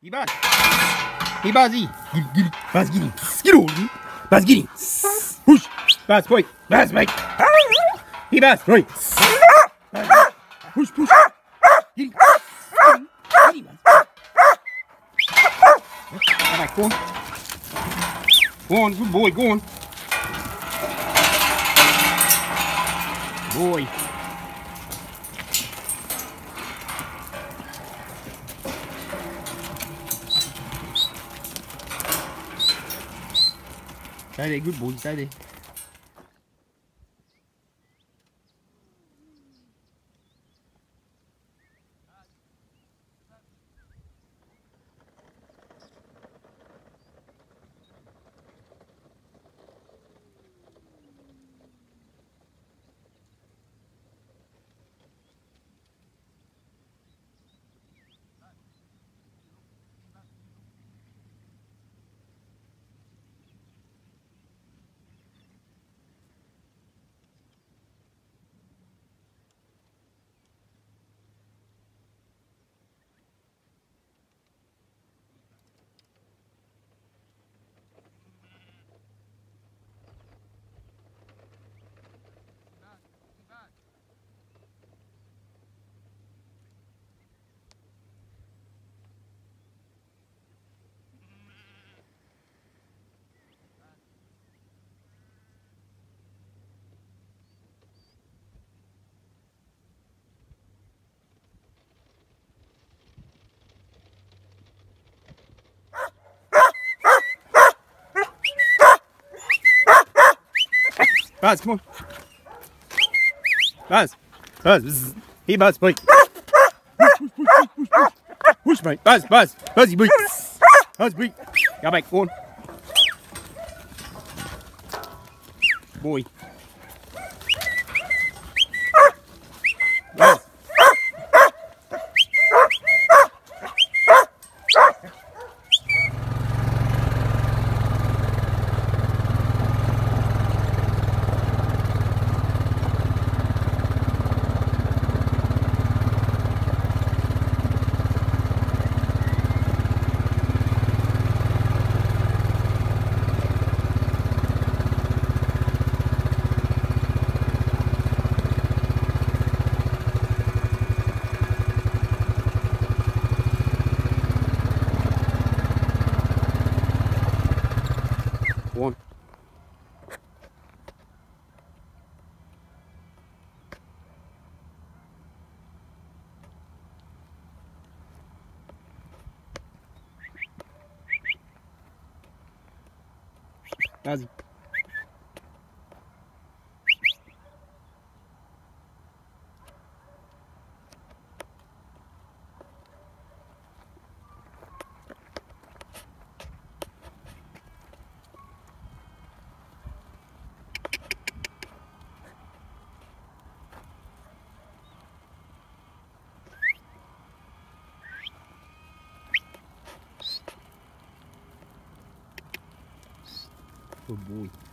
Hey, Buzz. Hey, Buzzy. Get it. Buzz, get him. Get on him. Buzz, get him. Push. Buzz, boy. Buzz, mate. Hey, Buzz. Right. Buzz. Push, push. Get him. Get him, Buzz. All right, go on. Go on, good boy. Go on. Boy. Stay there, good boy, stay there. Buzz, come on. Buzz. Buzz. Hey, Buzz, boy. Push, mate. Buzz, Buzz. Buzzy, boy. Buzz, boy. Go back, go on. Boy. Buzz. One. Buzzy. Good boy.